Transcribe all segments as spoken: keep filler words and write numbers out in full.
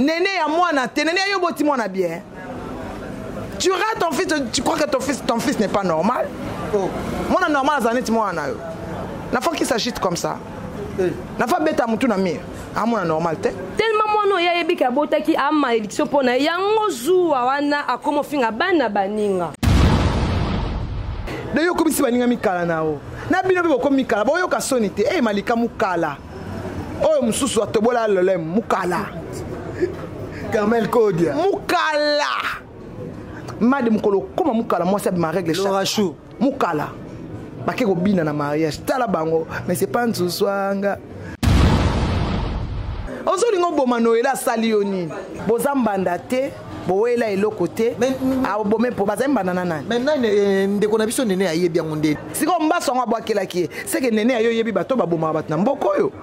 Néné à moi, Néné à Yoboti, moi, bien. Tu rates ton fils, tu crois que ton fils, ton fils n'est pas normal? Oh. Moi, normal, Zanet, moi, la fois qu'il s'agite comme ça, la fois bête à mon tour, à moi, normal, tellement moi, non, il y a des bota qui a malédiction pour na yango zuwa wana a comme finga bana baninga. D'ailleurs, comme si baninga mikala nao. Na bino bebo comme mikala, boyo ka sonité, eh malika mukala. Oh, mususu atobola lolem mukala. Carmel Kodia. Mukala. Madame Mukolo, comment mukala, moi c'est ma règle chaque. Mukala. Bake ko bina na mariage, tala bango, mais c'est pas tout soanga. Ozoli ngo boma noela salioni. Bozambanda te, boela elo côté. A bomé pour bazamba nana. Maintenant ndeko na biso nene ayebi yango nde. Siko mbaso ngo bwakela ki. C'est que nene ayo yebi bato ba boma batna mboko yo.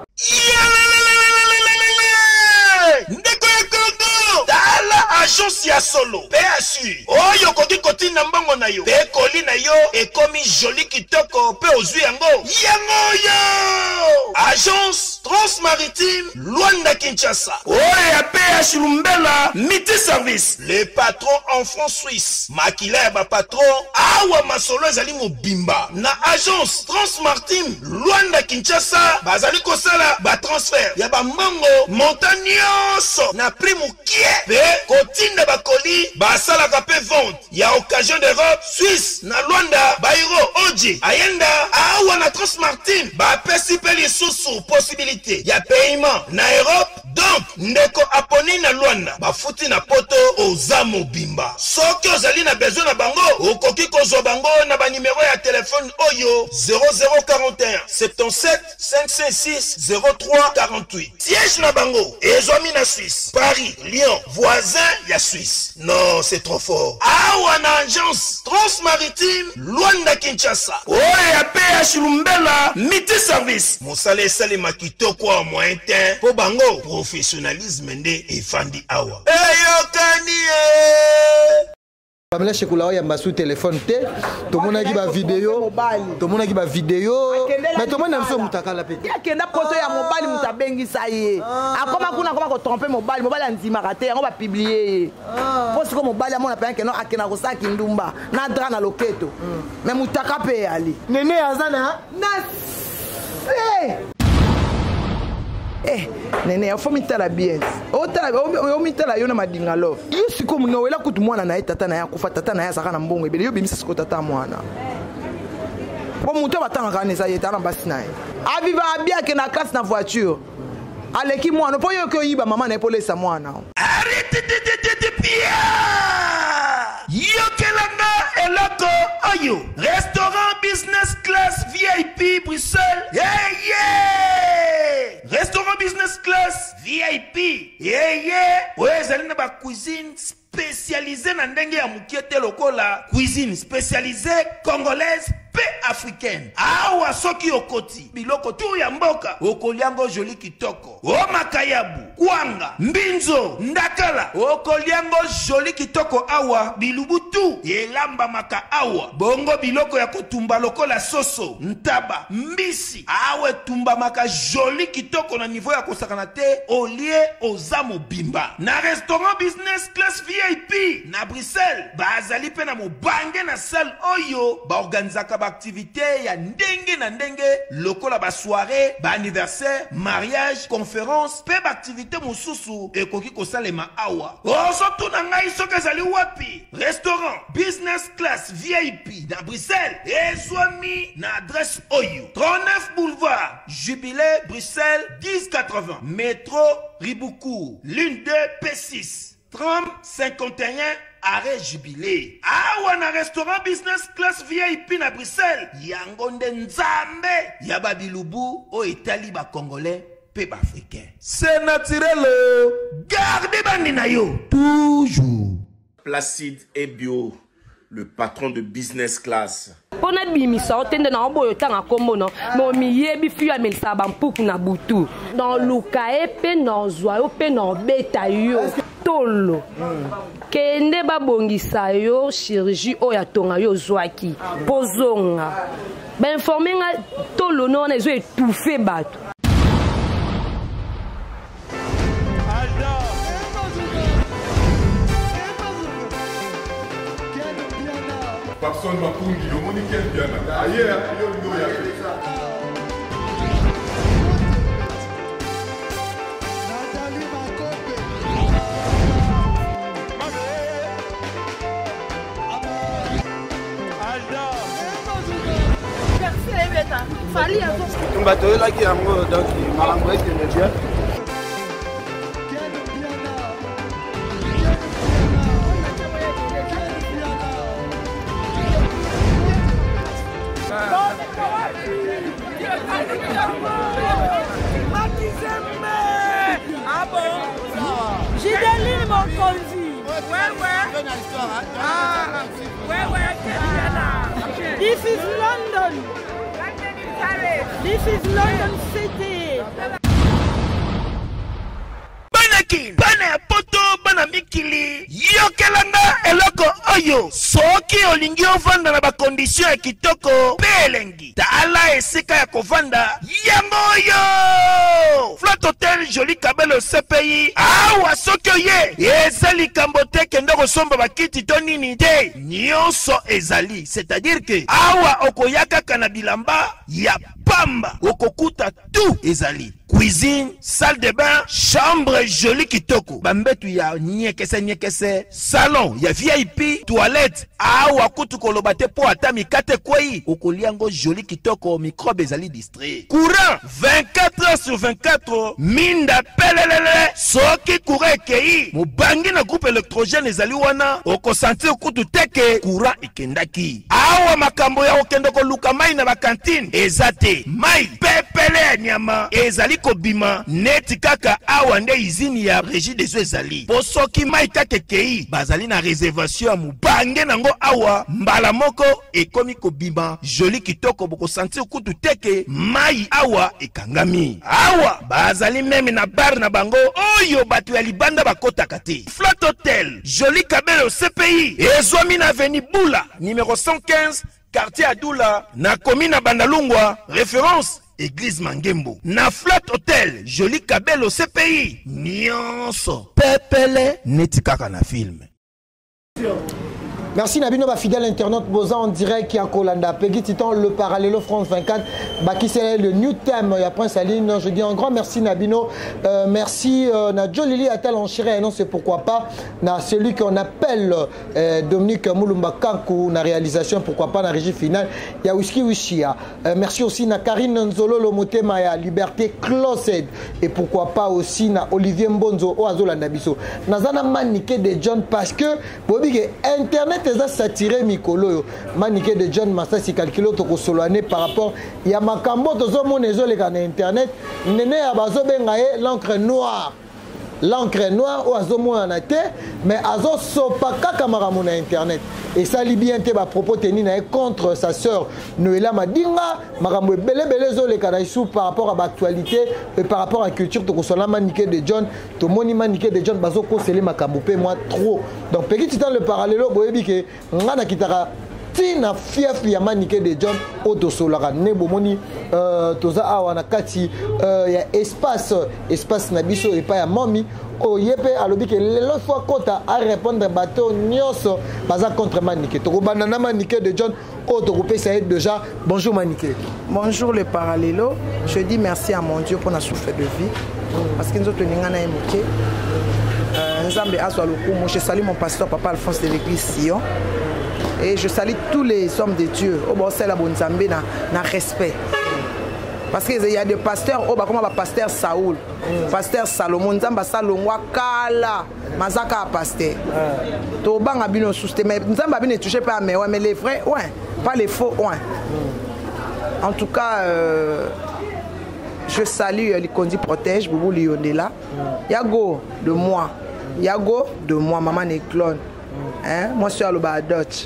Ndeko ekoko. Dala agence ya solo. P S U. Oyo koki koti na mbango na yo. Pe koli na yo ekomi joli kitoko pe ozwi yango. Yango yo. Agence Transmaritime Luanda Kinshasa. Oya P S Lumbela Miti Service. Le patron en France Suisse. Makila ba patron awa masolo ezali mobimba. Na agence Transmaritime Luanda Kinshasa bazali kosala ba transfert ya ba mango montagnoso na prix mukie. Pe kotinda ba colis ba sala ka pe vente ya occasion d'Europe Suisse na Luanda Bairo Oji ayenda awa na Transmaritime ba pesi pe lisusu possibilité ya paiement na Europe. Donc ndeko aponi na Luanda bafuti na poto oza mobimba. Soki ozali na besoin na bango okoki kozwa bango na ba numéro ya téléphone oyo zéro zéro quarante et un soixante-dix-sept cinq cent six zéro trois quarante-huit. Siège na bango ezwami na Suisse, Paris, Lyon, voisin ya Suisse. Non, c'est trop fort. Awa na agence Transmaritime Luanda Kinshasa. Oya P H Lumbela Miti Service. Mosale sale makito kwa moyen temps po bango professionnalisme nde efandi awa. Eyo kani e. Pamela Shekula oya mbasu téléphone te, to mona ki ba vidéo, to mona ki ba vidéo, mais to mona mso mutakala pe. Ya kenda poto ya mobali mutabengisa ye. Akoma kuna koma ko tromper mobali, mobali andima raté, on va publier. Parce que mobali amona pe que non akena ko saki ndumba, na dra na loketo. Mais mutaka pe ali. Nene azana na Eh, nene, faut mitala bien. O tala, o mitala yo na madinga love. Yo siko muno wela kutu mwana na tata na ya kufa tata na ya saka na mbongo ebele yo bimisa siko tata mwana. Bo muto batanga kanisa yeta na basi na ye. Aviva abia ke na classe na voiture. Aleki mwana po yo ko yiba mama na epolesa mwana. Arrête de de de pia. Yo kelanga eloko ayo. Restaurant business class V I P Bruxelles. Yeah yeah. Restaurant business class V I P. Yeah yeah. Ouais, zali na ba cuisine spécialisée na ndenge ya mukiete lokola cuisine spécialisée congolaise pe africaine. Awa soki okoti biloko tu ya mboka okoliango joli kitoko. O makayabu, kwanga, mbinzo, ndakala okoliango joli kitoko awa bilubutu elamba maka awa. Bongo biloko ya kotumba lokola soso, ntaba, mbisi. Awe tumba maka joli kitoko na niveau ya kosakana te olie ozamo bimba. Na restaurant business class V I P na Bruxelles bazali pe na mobange na salle oyo ba organizaka ba activité ya ndenge na ndenge lokola ba soirée, ba anniversaire, mariage, conférence, pe ba activité mususu ekoki kosalema awa. Oso tuna ngai soki ezali wapi? Restaurant business class V I P na Bruxelles ezwami na adresse oyo trente-neuf boulevard Jubilé Bruxelles dix quatre-vingts métro Riboucourt l'une deux P six trente cinquante et un arrêt Jubilé. Awa na restaurant business class V I P na Bruxelles yango nde nzambe ya babilubu o etali ba congolais pe ba africain. C'est naturel. Gardez bandi na yo toujours. Placide et Bio, le patron de business class. Pona bimisa otende na oboyo tanga kombo no mo miyebi fiya melisa bampuku na butu dans luka epe na zwa pe na beta yo tolo kende babongisa yo chirurgie oya tonga yo zwaki pozonga ba informer nga tolo no na zo étouffer bato. Papson Mapungi, le monde qui est bien. Ailleurs, il y a Fali a un bateau là qui a un mot donc il m'a envoyé que bien. Ah bon? J'ai des lignes mon conduit. Ouais, ouais. Ah, ouais, ouais. This is London. This is London City. Banaki, bana poto, bana mikili. Yokelanga eloko oyo. Soki olingi ovanda na ba condition ya kitoko. Belengi. Tala esika ya kovanda. Yango oyo. Flat Hotel Joli Kabelo C P I. Awa soki oye. Ezali kambote kendo kosomba bakiti to nini te. Nyonso ezali. C'est-à-dire que awa okoyaka kana bilamba ya pamba. Okokuta tout ezali. Cuisine, salle de bain, chambre jolie kitoko. Bambetu ya nyekese nyekese. Salon ya V I P, toilette. Awa kutu kolobate po ata mikate kwei. Okoliango jolie kitoko, microbe ezali distrait. Courant vingt-quatre heures sur vingt-quatre. Minda pelelele. Soki courant ekei. Mubangi na groupe électrogène ezali wana. Oko sentir kutu teke. Courant ikendaki. Awa makambo ya okendoko luka mai na bakantine. Ezate. Mai pepele nyama. Ezali kobima neti kaka awa nde izini ya régie des eaux ezali. Posoki mai kake kei bazali na réservation ya mubange nango awa mbala moko ekomi kobima joli kitoko boko sentir kutu teke mai awa ekangami. Awa bazali meme na bar na bango oyo batu ya libanda bakota kate. Flat Hotel Joli Kabelo C P I ezwami na avenue Bula numéro cent quinze quartier Adoula na commune na Bandalungwa. Référence Église Mangembo. Na Flat Hotel Joli Kabelo C P I nyonso pepele neti kaka na film. Merci Nabino, ba fidèle internaute Boza en direct qui a Kolanda. Peggy Titan, le Parallelo France vingt-quatre. Bah, qui c'est le new thème. Il y a Prince Aline. Je dis un grand merci Nabino. Euh, merci euh, na Jolili Atal en chiré. Non, c'est pourquoi pas. Na celui qu'on appelle euh, Dominique Moulumba Kankou. Na réalisation, pourquoi pas, na régie finale. Il y a Whisky Wishia. Euh, merci aussi na Karine Nzolo Lomote Maya. Liberté Closed. Et pourquoi pas aussi na Olivier Mbonzo. Oazola Nabiso. Nazana Maniké de John parce que, Bobby, Internet. Eza satiré mikolo manique de John Massasi calculo to soloane par rapport ya makambo tozo monezo le kana internet nene ya bazo bengaye l'encre noire l'encre noire ou azo mona te mais azo sopa kaka maramu na internet et ça li bien te ba propos teni na contre sa sœur Noëlla Madinga makambo belé belé zo le kana sous par rapport à l'actualité et par rapport à la culture to sola manique de John to moni manique de John bazo conseiller makambo pe moi trop donc petit temps le parallèlo boyebi ke ngana kitaka tina fief ya manique de John oto solara ne bomoni euh toza awa na kati euh ya espace espace na biso et pas ya mami o yepe alobi ke lelo fois kota a répondre bateau nyonso baza contre manique to bana na manique de John oto ko pesa déjà bonjour manique. Bonjour le Parallelo, je dis merci à mon Dieu pour la souffle de vie parce que nous autres n'ingana emoké euh nzambe aswa lokumu. Je salue mon pasteur papa Alphonse de l'église Sion. Et je salue tous les hommes de Dieu. Au bon, c'est la bonne Zambé na, na respect. Parce qu'il y a des pasteurs, oh, bah, comme le pasteur Saoul, mm. pasteur Salomon, Zamba Salomon, Kala, Mazaka pasteur. To bang abino souste, mais Zamba ne touche pas, mais ouais, mais les vrais, ouais, pas les faux, ouais. Mm. En tout cas, euh, je salue les Kondi Protège, Boubou Liondela. Yago de moi, Yago de moi, maman Néclone. Hein? Moi, je suis à l'Obadot.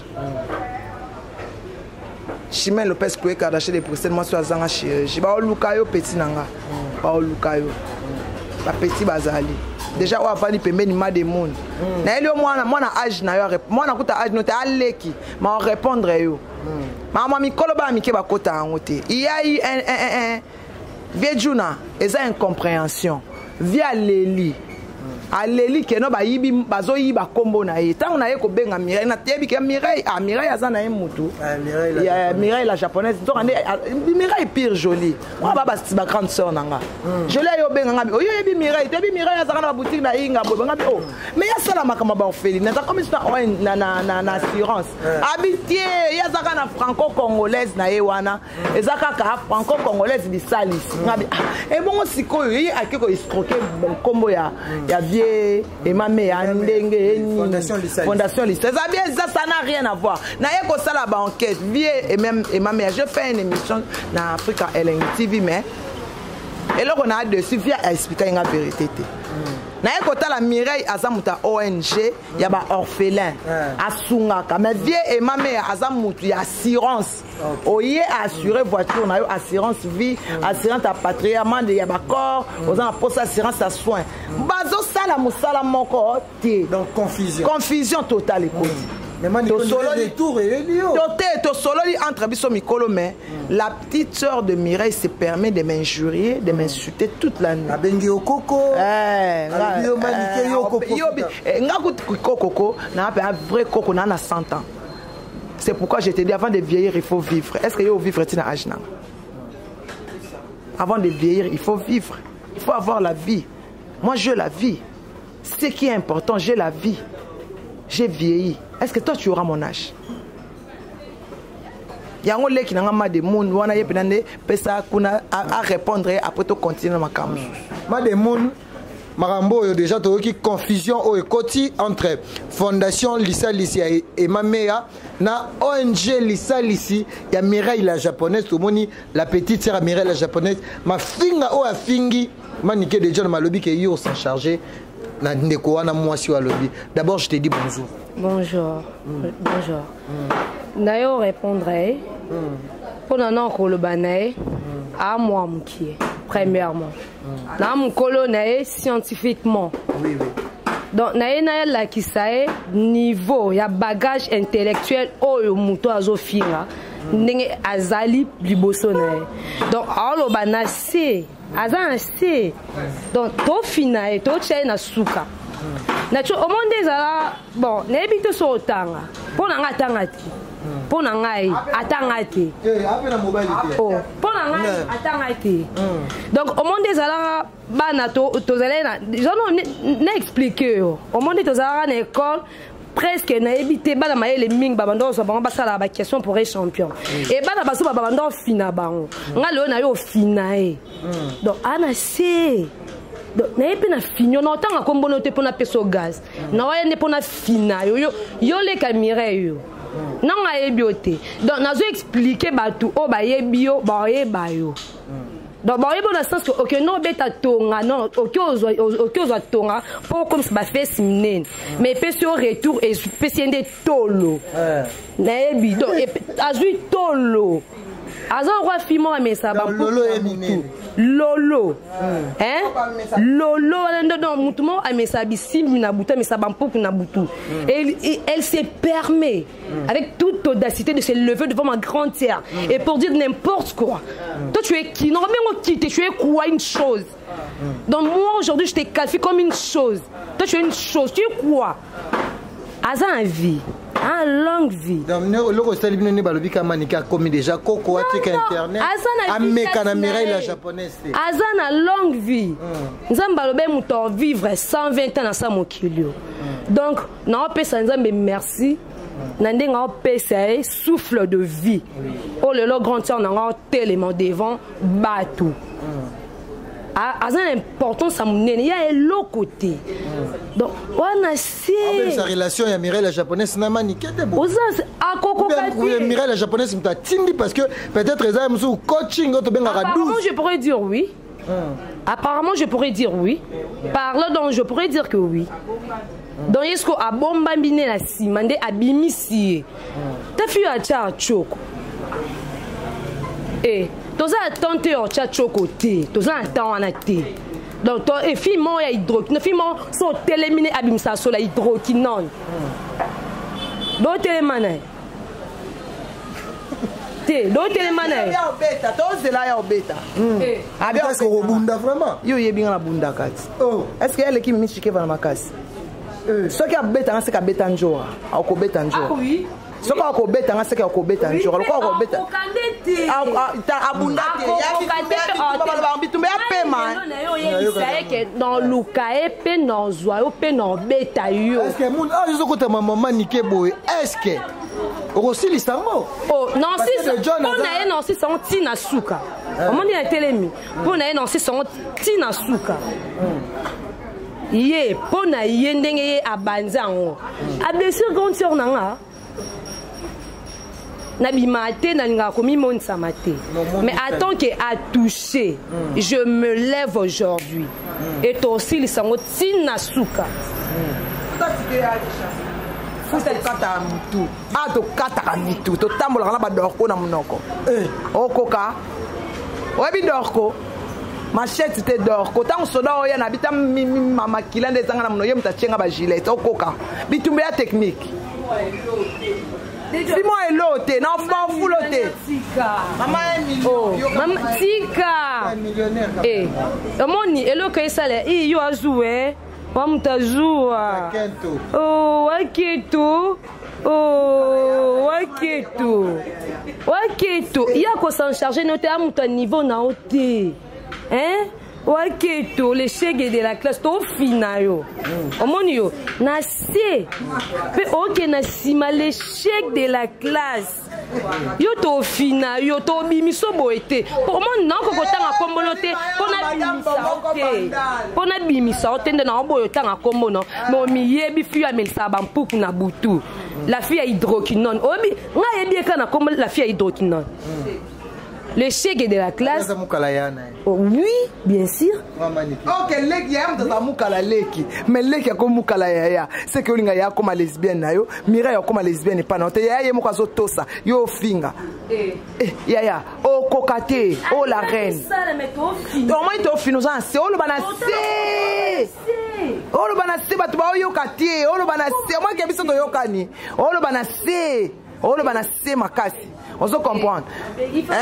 Chimène Lopez Koué Kardashe de Bruxelles, moi, je suis à Zanga Chirurgie. Je suis à Lukayo Petit Nanga. Je suis à Lukayo. Petit Bazali. Déjà, on a fait des paiements de monde. Moi, moi, âge, moi, on a âge, on a allé mais on répondre. Maman, mi koloba mi keba kota angote. Il y a eu un un un vieux juna, et ça incompréhension. Via Léli. aleli ke no bayibi bazoyiba kombo na ye tango na ye ko benga Mireille na tebi ke Mireille ah Mireille azana ye mutu ya Mireille la japonaise donc Mireille pire jolie moi baba ba grande sœur nanga je l'ai yo benga ngabi oyo yebi Mireille tebi Mireille azana na boutique na inga bo ngabi oh mais ya sala makama ba orpheline na comme ça na na na assurance habitié ya zaka na franco congolaise na ye wana ezaka ka franco congolaise bisalis ngabi e bon sikoyo ye akeko escroquer kombo ya ya vie et ma mère Fondation Lissa Fondation Lissa ça bien ça ça n'a rien à voir na ye ko sala ba enquête vie et même et ma mère je fais une émission na Africa L N T V mais et là on a dessus via expliquer une vérité na ye ko tala Mireille azamuta O N G ya ba orphelin asungaka mais vie et ma mère azamutu ya assurance oye assurer voiture na yo assurance vie assurance patrimoine de ya ba corps oza poste assurance à soins bazo sala musala moko te donc confusion confusion totale écoute to solo entre biso mikolo mais la petite sœur de Mireille se permet de m'injurier de m'insulter toute la nuit abengi okoko eh yo manike yo koko koko na un vrai koko na na cent ans c'est pourquoi je te dis avant de vieillir il faut vivre est-ce que yo vivre tina âge na avant de vieillir il faut vivre il faut avoir la vie moi je la vie ce qui est important j'ai la vie j'ai vieilli. Est-ce que toi tu auras mon âge? Yango leki nanga ma de monde wana ye penande pesa kuna à répondre après to continuer ma cam. Ma de monde marambo yo déjà to ki confusion o ekoti entre Fondation Lissa Lissi et Mamea na O N G Lissa Lissi ya Mireille la japonaise to moni la petite sœur Mireille la japonaise ma finga o afingi manike déjà na malobi ke yo s'en charger. D'abord, je te dis bonjour. Bonjour. Mm. Bonjour. Mm. D'ailleurs, répondrai. Mm. Pour nous, Kolobanae, à moi, qui premièrement. Dans mon colonel, scientifiquement. Oui, oui. Donc, naïna la qui sae niveau, il y a bagage intellectuel, oh, le mouton azofira, n'enge azali libosonae. Donc, alors, bana c'est. Azan c'est donc to finae to tchai na suka na cho au monde ezala bon na ebite so otanga pour na ngatanga ti pour na ngai atanga ti eh ape na mobile ti oh pour na ngai atanga ti donc au monde ezala bana to to zala na jono na expliquer au monde to zala na école presque na ebité bana mayele ming babando so bango basala ba question pour être champion et bana baso babando fina bango ngalo na yo finae donc ana c'est donc na epe na finyo na otanga kombono te pona peso gaz na wa ne pona fina yo yo le kamire yo na nga ebiote donc nazo expliquer batu o ba yebio ba yeba yo donc bon, il y a un sens que ok non beta tonga non ok ozo ok ozo tonga pour comme ça fait simnen mais peut sur retour et peut des tolo na ebi donc azui tolo azo roi fimo mais ça ba lolo emine lolo hein lolo non non mutumo mais ça bisim na buta mais ça ba mpoku na butu et elle se permet avec toute audacité de se lever devant ma grande sœur et pour dire n'importe quoi. Toi tu es qui? Normalement tu es quoi une chose. Donc moi aujourd'hui je te qualifie comme une chose. Toi tu es une chose. Tu es quoi? Aza en vie. En longue vie. Donc le rostel bino ni balobi ka manika comme déjà koko atika internet. Ameka na Mireille la japonaise. Aza na longue vie. Nzamba lobe muto vivre cent vingt ans na sa mokilio. Donc na pesa nzambe merci. Nandé nga pesa souffle de vie. Oh le lo grand sœur nga tellement devant batou. A une importance à mon il y a l'autre côté. Donc on a si sa relation ya Mireille la japonaise na manique de beau. A koko kati. Mireille la japonaise mta tindi parce que peut-être ça musu coaching auto benga douze. Apparemment je pourrais dire oui. Apparemment je pourrais dire oui. Parle donc je pourrais dire que oui. Donc est-ce que a bomba mbine la simande abimisi. Ta fille a tcha choko. Eh toza tenter au tcha choko te. Toza attend en té. Donc toi et fille mon ya hydroquinone. Fille mon so téléminé abimisa so la hydroquinone. Bon télémané. te do telema na ya obeta tozela ya obeta est-ce que robunda vraiment yo yebinga na bunda kati oh est-ce que elle qui mimi chike va na makasi soki abeta nga seka beta njoa akobeta njoa oui soki akobeta nga seka akobeta njoa lokwa akobeta abunda te bitumba ya pema dans luka e pe dans zwa yo pe dans beta yo est-ce que moun ah yo kota maman nike boy est-ce que aussi lisango oh non si on a non si son tina suka on dit telemi on a non si son tina suka ye pona ye ndenge ye abanza ngo a blessure quand sur nanga na bimate na linga komi monsa mate mais attends que a touché je me lève aujourd'hui et toi aussi les sango tina suka futa kata mutu a to kata mitu to tambola na ba dorko na munoko eh okoka obi dorko machette te dorko tant soda oya na bita mama kilande zanga na muno ye mutachenga ba gilet okoka bitumbe ya technique Simon est loté, non, pas fou loté. Maman est millionnaire. Maman tika. Eh, moni, elo que ça là, il y a joué. Maman t'a joué. Oh, waketo. Oh, waketo. Waketo. Il y a quoi s'en charger noté à mon niveau na hauté. Hein? Waketo, les chèques de la classe, au final, au monio, na c'est, ok, na sima les chèques de la classe. Yo to final, yo to bimiso boete. Pour moi, non, qu'on t'a comboloté, qu'on a bimisa, qu'on a bimisa, on t'a na boyota na combono, mais mi yebi fui a mel sabam pour na butu. La fille a hydroquinone. Obi, nga yebi ka na combo la fille a hydroquinone. Le chèque de la classe. Oh, oui, bien sûr. Ok, leki ya mtata mukala leki. Mais leki ya comme mukala ya ya. C'est que linga ya comme lesbienne na yo. Mira ya comme lesbienne pa na. Te ya ye muka zo tosa. Yo finga. Eh. Eh, ya ya. Oh kokate. Oh la reine. Donc moi to finozan c'est oh le bana c'est. Oh le bana c'est batu ba yo kate. Oh le bana c'est moi ke biso to yo kani. Oh le bana c'est. Oh le bana c'est makasi. On se comprend. Il faut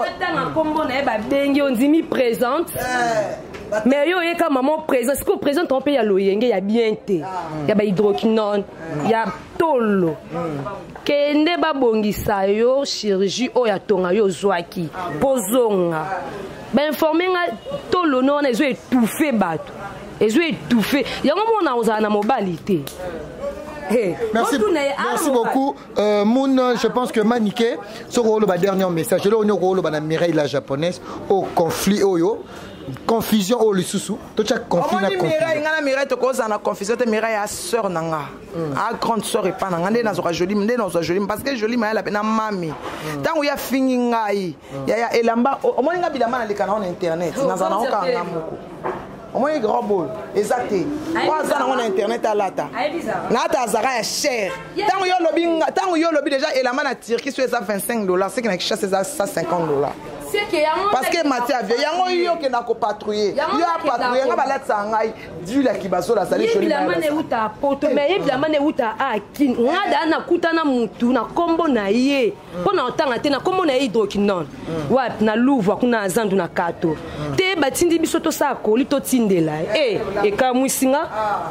que on dit présente. Mais yo y a quand maman présente. Ce qu'on présente on peut y aller il y a bien té. Il y a hydroquinone, il y a tolo. Kende ba bongisa yo chirurgie o ya tonga yo zwaki. Pozonga. Ba informer nga tolo non ezo étouffé bato. Ezo étouffé. Yango mona ozana mobilité. Hey, merci, merci beaucoup. Euh, Moon, je pense que Maniké, ce rôle le dernier message. Là, on a rôle la Mireille la japonaise au conflit oyo, confusion au lisusu. Tout chaque conflit na confusion. Mireille, ngana Mireille to cause na confusion. Te Mireille a sœur nanga, a grande sœur et pas nanga. Ndé na zora jolie, ndé na zora jolie. Parce que jolie ma la pena mami. Tant où ya fingi ngai, ya ya elamba. Au moins nga bilama na lekana on internet. Na zana on ka ngamoko. Au moins grand bol, exact. Trois ans on internet à lata. Nata azara est cher. Tant yo lobby, tant yo lobby déjà et la man a Turquie sur ça vingt-cinq dollars, c'est qu'il a chassé ça cinquante dollars. Parce que Mathieu avait yango yo ke na ko patrouiller. Yo a patrouiller nga balat sangai du la kibaso la sali choli. La mane uta poto mais la mane uta akin. Nga da na kutana mutu na kombo na ye. Pona otanga te na kombo na hydroquinone. Wa na Louvre kuna zandu na kato. Te batindi bisoto sa ko lito tindela. Eh e ka musinga.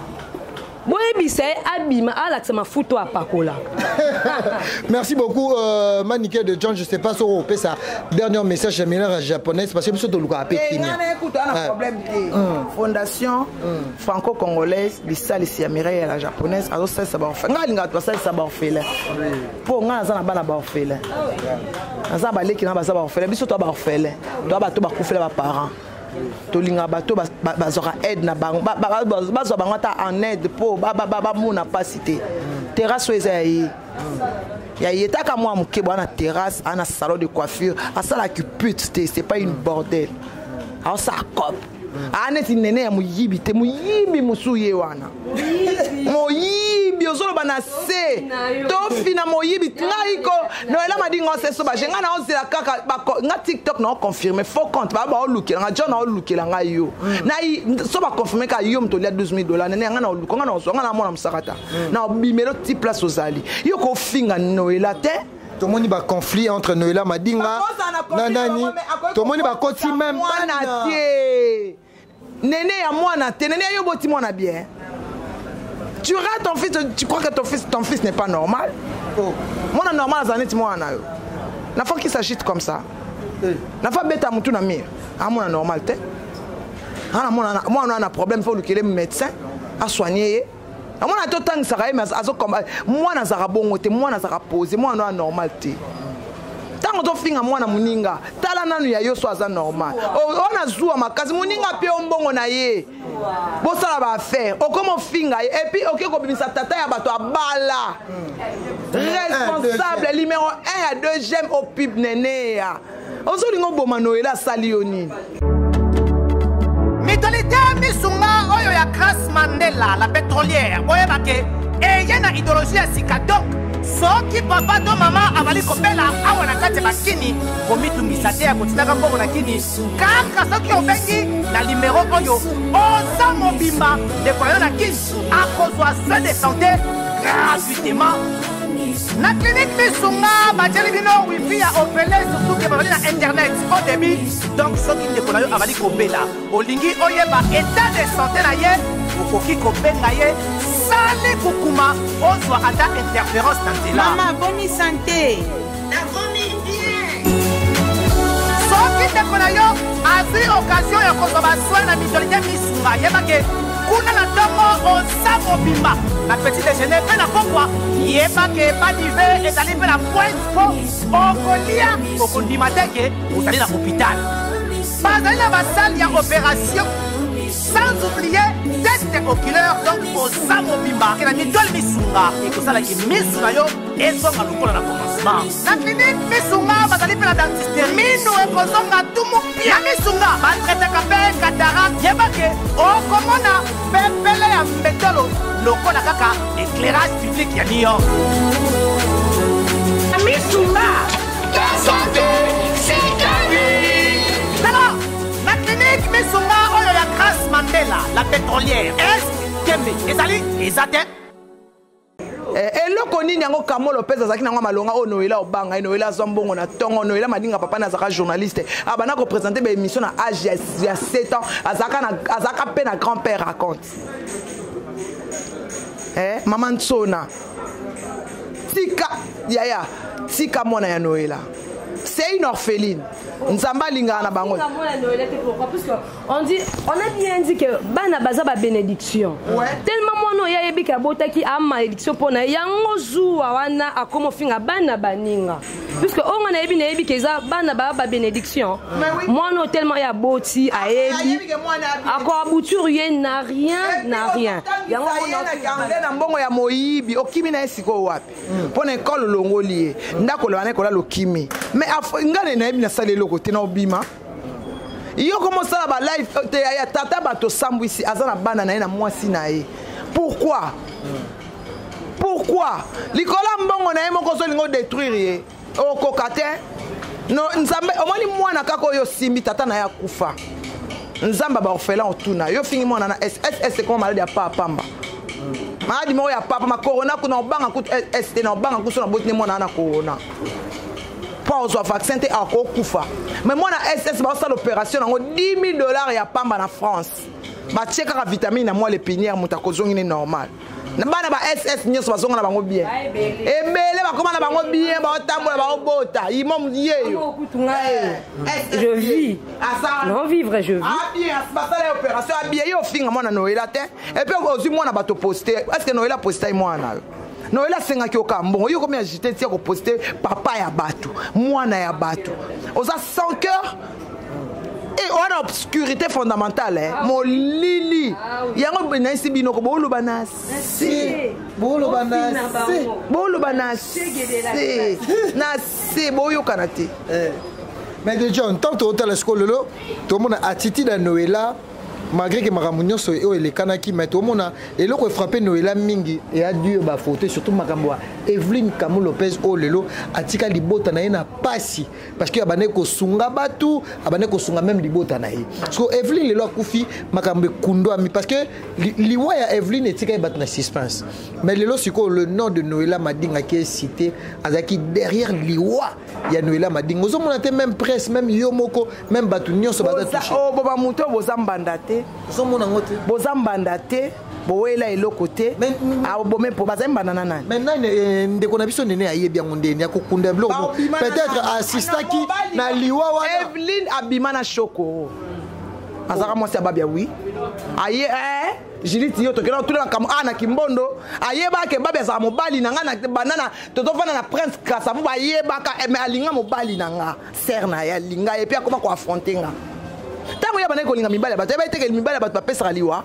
Merci beaucoup euh, Maniké de John. Je sais pas si on peut ça. Dernier message japonais japonaise parce que monsieur de Luka a pété. Fondation franco-congolaise l'Issa ici à Mireille la japonaise alors ça ça va faire. Nga linga to ça ça va faire. Pour nga za na bana ba faire. Za ba leki na ba za ba faire. Biso to ba faire. To ba to ba kufela ba parents. Tolinga bato bazora aide na bango bazo bango ta en aide pour ba ba ba mona pas cité terrasse ezai ya yeta ka moi muke bwana terrasse ana salon de coiffure à ça la cupute c'est pas une bordel à ça cop aneti nene ya muyibi te muyibi musuye wana moyibi ozolo bana se to fina moyibi ngaiko no ela madingo se so ba jenga na ozela kaka nga TikTok na confirmer faux compte ba ba olukela nga John na olukela nga yo na so ba confirmer ka yo mto lia douze mille dollars nene nga na oluko nga na so nga na mona msakata na bimelo ti place ozali yo ko finga no ela te Tout le monde a un conflit entre Noëlla Madinga. Nanani. Tout le monde a un conflit même. Néné à moi, Néné à Yoboti, moi, bien. Tu rates ton fils, tu crois que ton fils, ton fils n'est pas normal? Oh. Moi, normal, ça n'est moi. La fois qu'il s'agite comme ça. La fois bête à mon tour na mire. À moi, normal, t'es. Moi, on a un problème, il faut que les médecins à soigner. Moi, on a tout le temps que ça va, mais moi, on a bon, moi, on a posé, moi, on a normal. Tant que tu as moi, moninga, talana nu ya yo soit normal. On a zoua ma case, moninga pe on bon on a ye. Bon ça va faire. O comment finga et puis ok comme ça tata ya bato abala. Responsable numéro un et deuxième au pib néné ya. Ozo lingo boma Noëlla salioni. Mitolité misunga oyo ya Grace Mandela la pétrolière. Boye bake et y a une idéologie à Sikadok. Soki papa to mama avali kopela awa na kati bakini komitungisa te ya kotinaka mbongo na kini kaka soki obengi na numéro oyo oza mobimba ndeko yo na kini akozwa soin de santé gratuitement na clinique misunga batieli bino wifi ya opele surtout ke bazali na internet au début donc soki ndeko na yo avali kopela olingi oyeba état de santé na ye okoki kobenga ye sale kukuma ozwa ata interférence na nzela. Maman, bonne santé. La bonne bien. Soki ndeko na yo azwi occasion ya kozwa baswin na mitolité misunga yebake kuna na ntongo oza mobimba na petit déjeuner mpe na pokwa yebake badive ezali mpe na pointe po okolia okondima teke ozali na hôpital bazali na basale ya opération. Sans oublier test oculaire donc oza mobimba ke na mitole misunga ekosala ki misu na yo ezonga lokola na commencement na clinique misunga bazali mpe na dentiste mino ekozonga tumu pia misunga batretaka mpe cataracte yebake okomona pepele ya mbetolo lokola kaka éclairage public ya New York misunga ta santé c'est ta vie. Alors la clinique misunga oyo ya Grace Mandela la pétrolière est kembe ezali ezate eloko nini yango Kamo Lopez azaki nango malonga o Noëlla obanga Noëlla zombongo na tongo Noëlla madinga papa na zaka journaliste abana ko présenter ba émission na âge ya sept ans azaka na azaka pe na grand-père raconte eh maman Tsona tika yaya tika mwana ya Noëlla c'est une orpheline. Nzamba linga na bango. On dit, on a bien dit que bana baza ba bénédiction. Ouais. Tellement mono ya yebi ka botaki a malédiction pona yango zuwa wana akomo finga bana baninga. Puisque on a yebi na yebi keza bana ba ba bénédiction. Mono tellement ya boti a yebi. Akwa bouture ye n'a rien, n'a rien. Yango on na mbongo ya moyibi okimi na esiko wapi. Pona école longolié. Ndako lwana kola lokimi. Mais ngane na yebi na salelo côté na obima yo comment ça ba live ya tata bato sambwisi azana bana na na mwasi na ye pourquoi pourquoi likola mbongo na ye moko zo lingo détruire ye o kokate no nzambe omoni mwana kako yo simbi tata na ya kufa nzamba ba orphelin otuna yo fingi mwana na S S comme maladie ya papa pamba maladie mo ya papa ma corona kuna obanga kutu S T na obanga kuso na botine mwana na corona pas aux vaccins à Kokufa. Mais moi na S S ba ça l'opération en dix mille dollars ya pamba na France. Ba checker la vitamine moi les pinières mutakozongi ni normal. Na bana ba S S nyoso bazonga na bango bien. Ebele ba komana bango bien ba otambola ba obota. Imom yeyo. Je vis. Non vivre je vis. Ah bien, ba ça l'opération a bien yo finga moi na Noëlla te. Et puis aujourd'hui moi na ba to poster. Est-ce que Noëlla poster moi na Noëlla senga ki okambongo yo komi agité tia ko poster papa ya batu mwana ya batu oza sans cœur et on a obscurité fondamentale hein mo lili yango na isi binoko bolo bana si bolo bana si bolo bana si na si boyo kanate mais de John tant que tu as l'école là tout le monde a attitude à Noëlla malgré que makambo nyonso oyo elekanaki mais tomona eloko efrappé Noëlla mingi et a dû ba photo surtout makambo Evelyne Kamou Lopez o lelo atika libota na ye na pasi parce que abane ko sunga batu abane ko sunga même libota na ye so Evelyne lelo akufi makambo kundo ami parce que liwa ya Evelyne etika bat na suspense mais lelo siko le nom de Noëlla Madinga qui est cité azaki derrière liwa ya Noëlla Madinga ozo mona te même presse même yomoko même batu nyonso baza touché oh boba muto bozambanda te ozo mona ngote bozambanda te bowela eloko te abome po bazambanda na nani maintenant ndeko na biso nene ayebi yango ndeni akokunda bloko peut-être assistaki na liwa wana Evelyne abima na shoko azaka mwasi ababia wi aye eh Jiliti yo tokela tula kam ana kimbondo ayeba ke babia za mobali nanga na banana totofana na prince Kasa bo ayeba ka me alinga mobali nanga serna ya linga et puis akoma ko affronter nga tango ya bana ko linga mibali bato ba iteke mibali bato bapesa liwa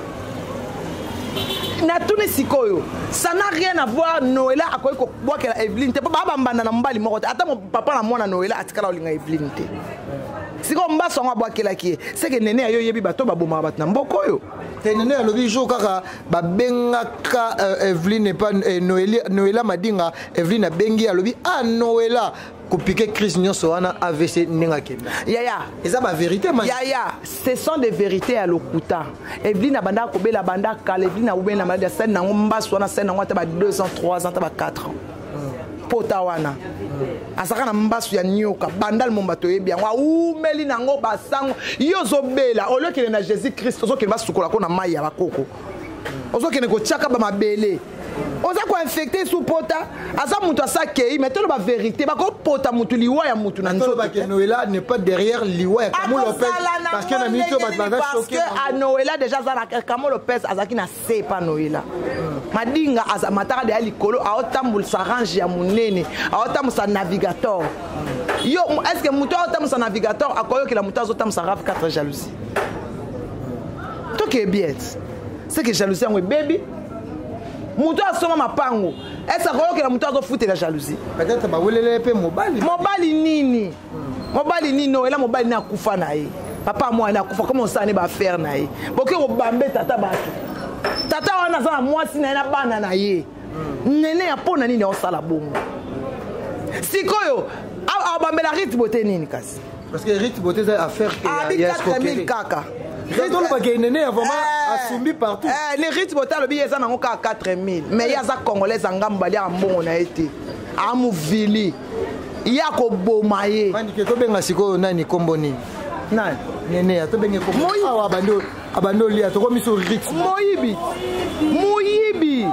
na tuni sikoyo ça n'a rien à voir Noëlla akoyi ko bwakela Evelyne te baba mbanda na mobali moko ata mo papa na mwana Noëlla atikala olinga Evelyne te siko mbaso nga bwakela ki c'est que nene ayo yebi bato baboma bato na mboko yo tenene alobi jo kaka babengaka Evelyne et pas Noëlla Madinga Evelyne abengi alobi ah Noëlla kopike crise nyonso wana A V C ninga kenda yaya eza ba vérité man yaya ce sont des vérités à lokuta Evelyne abanda ko bela banda kala Evelyne abena malade scène nango mbaso wana scène nango ta ba deux ans trois ans ta ba quatre ans potawana asaka na mbasu ya nyoka bandal mombato yebi yango umeli nango basango yo zobela olokele na Jésus Christ ozokele basukola ko na mai ya bakoko ozokele ko tiaka ba mabele oza ko infecté sous pota asa mutu asakei mais tolo ba vérité ba ko pota mutu liwa ya mutu na nzoto ba que Noëlla n'est pas derrière liwa ya Kamou Lopez parce que na minute ba ba choqué parce que à Noëlla déjà za na Kamou Lopez azaki na c'est pas Noëlla Madinga aza mataka de alikolo a otambul s'arrange ya munene a otam sa navigateur yo est-ce que mutu otam sa navigateur akoyo que la mutu otam sa rave quatre jalousie to que bien c'est que jalousie en baby mutu asoma mapango est-ce que la mutu azo foutre la jalousie peut-être ba welele pe mobali mobali nini mobali nini Noëlla mobali na kufa na ye papa moi na kufa comment ça ne ba faire na ye boke ko bambe tata bato tata wana za mwasi na na bana na ye nene ya pona nini osala bongo sikoyo a bambela Rite Beauté nini kasi parce que Rite Beauté a affaire que ya quatre mille kaka donc ba ke nene vraiment asumbi partout eh les Rite Beauté le billet za nango ka quatre mille mais ya za congolais ngambali ya mbongo na été amu vili ya ko bomaye mani ke to benga sikoyo nani kombo nini nani nene ya to benga kombo awa bando abando lia to komiso Rite moyibi moyibi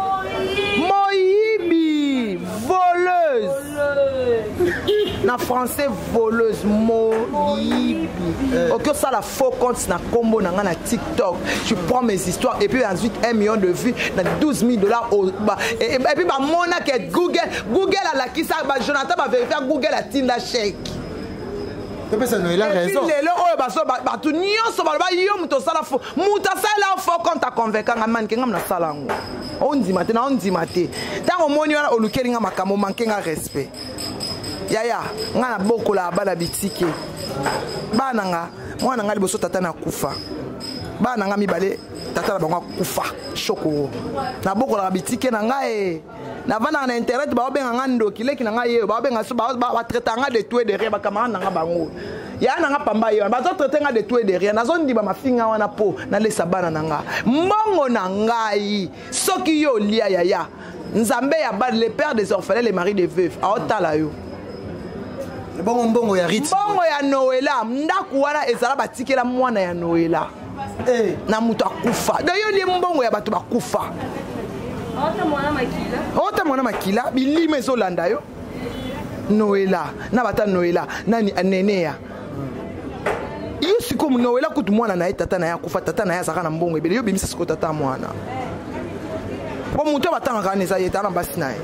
moyibi voleuse na français voleuse moyibi ok ça la faux compte na combo na na TikTok tu prends mes histoires et puis ensuite un million de vues na douze mille dollars au bah, et, et puis bah mona que Google Google a la qui ça bah Jonathan va vérifier Google a tinda chèque ça Noëlla raison lelo oyo baso batu nyonso baloba yo muto sala fo muta sala fo quand ta convaincre nga man ke nga na sala ngo on ndima te na on ndima te tango moni wana olukeli nga makamo manke nga respect yaya nga na bokola bana bitike bana nga mwana nga liboso tata na kufa bana nga mibale tata na bango kufa shoko na bokola bitike na nga e na vana na internet ba obenga nga ndoki leki na nga ye ba obenga so ba ba traiter nga de tout et de rien ba camarade na nga bango ya na nga pamba yo ba zo traiter nga de tout et de rien na zo ndiba mafinga wana po na lesa bana na nga mbongo na ngai soki yo lia ya ya nzambe ya ba les pères des orphelins les maris des veuves a otala yo bongo mbongo ya Rite bongo ya Noëlla ndaku wana ezala batikela mwana ya Noëlla eh na mutu akufa d'ailleurs li mbongo ya bato bakufa ota mwana makila ota mwana makila bilima ezolanda yo Noëlla na bata Noëlla nani aneneya yo siko Noëlla kutu mwana na tata na ya kufa tata na ya saka na mbongo ebele yo bimisa siko tata mwana po mutu batanga kana za yeta na basi na ye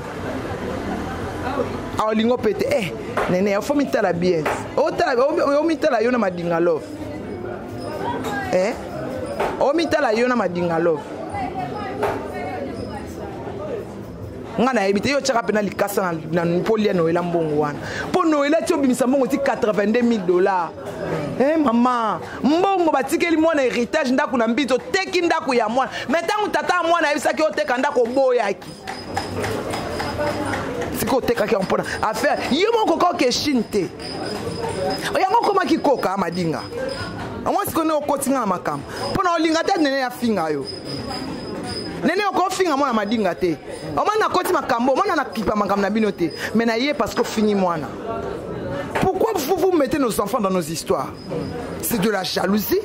a lingo pete eh nene ya fomi tala bien o tala o mi tala yo na madinga love eh o mi tala yo na madinga love nga na yebi te yo tshaka pena likasa na Napolia Noël mbongo wana po Noël ti obimisa mbongo ti quatre-vingt-deux mille dollars eh mama mbongo batikeli mwana héritage ndako na mbito teki ndako ya mwana mais tangu tata mwana yebisaki oteka ndako boyaki siko teka ki mpona affaire yo moko ko ke shinte oyango koma ki koka madinga amwa siko ne okotinga na makamba pona olinga te nene ya finga yo nene oko finga mwana madinga te omana koti makambo omana na kipa makambo na bino te mais na ye parce que fini mwana. Pourquoi vous vous mettez nos enfants dans nos histoires? C'est de la jalousie.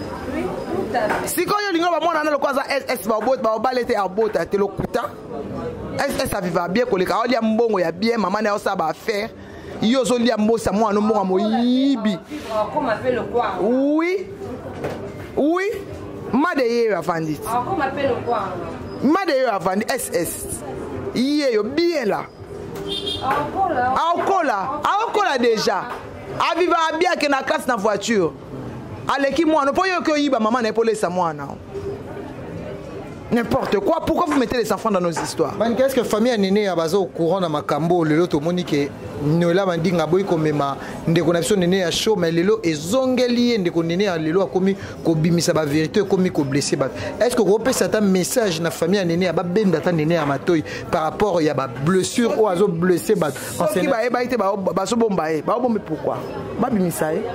Si quand il y a un le quoi est ba bot ba balete a bot te lo kuta est ça viva bien ko le ka oli mbongo ya bien maman na ça ba faire yo zo li mbosa moi no mbongo moyibi comment appelle le quoi? Oui oui madeye avandi comment appelle le quoi? Madeye avandi S S iye yo bien là aokola aokola aokola déjà aviva bien que na classe na voiture. Aleki mwana po yo ko yiba maman na epole sa mwana. N'importe quoi, pourquoi vous mettez les enfants dans nos histoires? Man, qu'est-ce que famille nene ya bazo courant na makambo lelo to monique Noël mandinga boy komema ndeko na biso nene ya show mais lelo ezongeli ndeko nene ya lelo akomi ko bimisa ba vérité komi ko blesser ba. Est-ce que vous pesa ta message na famille nene ya ba benda ta nene ya matoyi par rapport ya ba blessure ou azo blesser ba? Qui ba e ba ite ba baso bomba e. Ba bombe pourquoi? Ba bimisa e.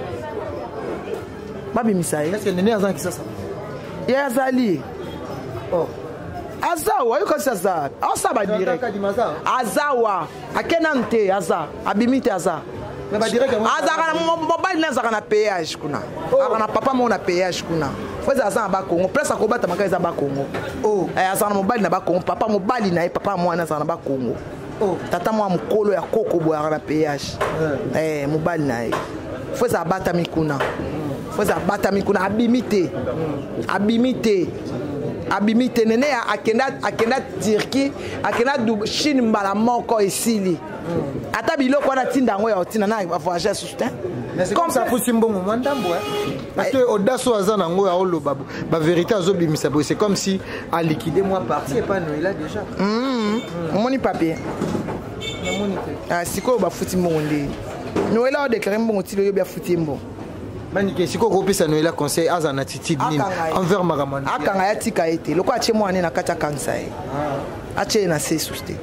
Babi Misaï. Est-ce que Néné Azan qui ça ça? Il y a Azali. Oh. Azawa, you can say Azar. Asa ba direct. Azawa. Akenante Azar. Abimite Azar. Mais ba direct. Azar na mobile na Azar na péage kuna. Azar na papa mo na péage kuna. Faut Azar ba Congo. Place akobata makaza ba Congo. Oh. Eh Azar na mobile na ba Congo. Papa mobile na papa mo na Azar na ba Congo. Oh. Tata mo mukolo ya koko bo na péage. Eh mobile na. Faut Azar bata mikuna. Faut abata mikuna abimite abimite abimite nene ya akenda akenda Turquie akenda du Chine mbala moko esili ata biloko na tinda ngo ya otina na voyager soutien comme ça pour simbongo mandambo parce que audace azana ngo ya olo babu ba vérité azobimisa bo c'est comme si a liquidé moi parti et pas nous là déjà mm moni papier na moni ah siko ba futi monde nous là on déclare mbongo tilo yo bia futi mbongo. Manike siko ko pesa Noël conseil as en attitude nini envers maramani akanga ya tika ete loko ache mwana na kata kansa e ache na se souste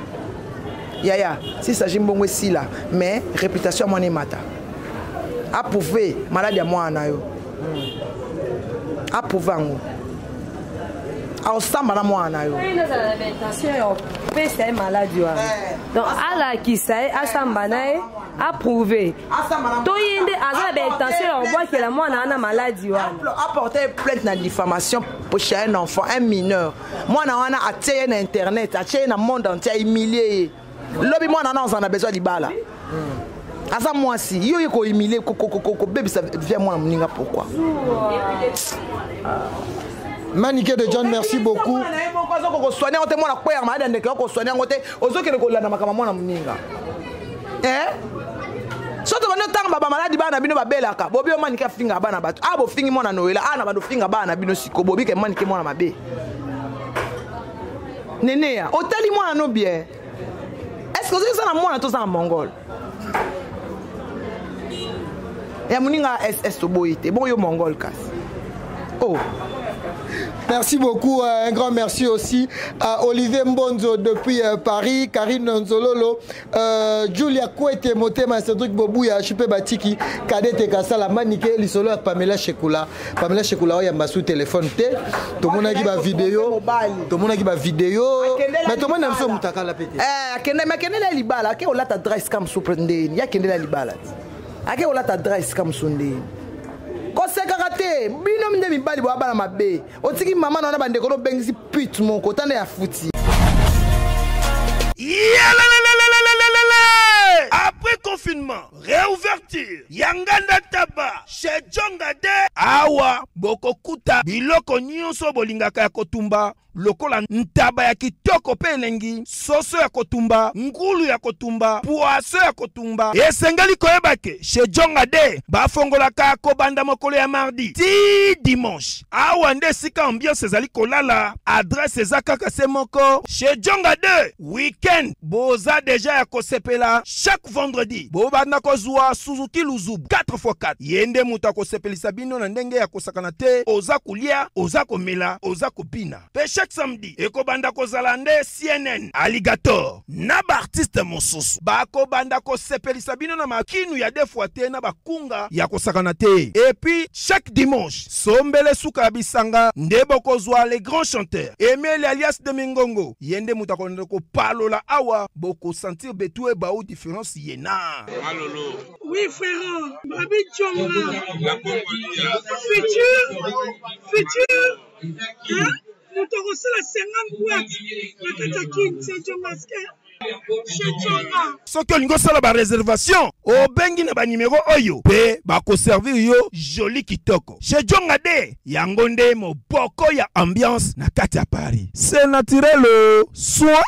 ya ya si ça jimbongo sila mais réputation mwana mata a prouver maladie ya mwana yo a prouver ngo a osamba na mwana yo pesa e maladie wa donc ala kisae asamba nae approuvé. To yende azana be intention on voit que la mwana ana maladie wana. Apporter plainte na diffamation pour chez un enfant, un mineur. Mwana wana ateye na internet, ateye na monde entier humilié. Lobi mwana na on a besoin libala. Asa moi si yo yeko humilié ko ko ko ko bébé ça vient moi mninga pourquoi? Maniké de John, merci beaucoup. Eh? Soto bano tanga baba maladi bana bino babelaka bobi omani ka finga bana bato abo fingi mona Noël ana bado finga bana bino siko bobi ke mani ke mona mabe nene ya otali mona no bien est-ce que c'est ça na mona to ça en mongol ya muninga S S to boite bon yo mongol kas oh. Merci beaucoup, euh, un grand merci aussi à Olivier Mbonzo depuis euh, Paris, Karine Nzololo, euh, Julia Kouete, Motema, Cédric Bobouya, Chipé Batiki, Kadete Kassala, Maniké, Lisolo, Pamela Chekoula, Pamela Chekoula, il y a ma sous téléphone, tout le monde a dit ma vidéo, tout le monde a dit ma vidéo, mais tout le monde a dit Moutaka la pété. Eh, Kende, mais Kende la libala, Kende la t'adresse comme surprendé, il y a Kende la libala, Kende la t'adresse comme sondé. Kose karate bino minde mibali bwa bana mabe otiki mama na bande ko bengisi pit mon ko tande ya futi. Après confinement, réouverture, Yanganda Taba, chez Djongade, Awa, Bokokuta, Biloko Nyonso Bolingaka Kotumba, lokola ntaba ya kitoko pe elengi, soso ya kotumba, ngulu ya kotumba, poaso ya kotumba. Esengeli koyeba ke chez Djonga de bafongolaka kobanda mokolo ya mardi ti dimanche. Awa nde sika ambiance ezali kolala, adresse eza kaka se moko. Chez Djonga de weekend boza deja ya kosepela chaque vendredi. Bobanda kozwa Suzuki Luzubu quatre fois quatre. Yende muta kosepelisa bino na ndenge ya kosakana te, oza kulia, oza komela, oza kopina. Pe chaque samedi ekobanda kozala nde C N N Alligator na ba artiste mosusu bako banda kosepelisa bino na makinu ya defwa te na bakunga ya kosakana te. Et puis chaque dimanche sombele suka bisanga nde bokozwa les grands chanteurs Emile alias de Mingongo. Yende muta konde ko palola awa boko sentir betu e ba ou différence yena. Malolo. Oui frère, Babi Djonga. La Congolia. Futur, futur. Hein? Nous te recevons la cinquante boîtes. La Katakine, c'est Djongaske. Soki olingo sala ba réservation o bengi na ba numéro oyo pe ba ko servir yo joli kitoko. Chez Djonga de yango nde moboko ya ambiance na kati ya Paris. C'est naturel soit.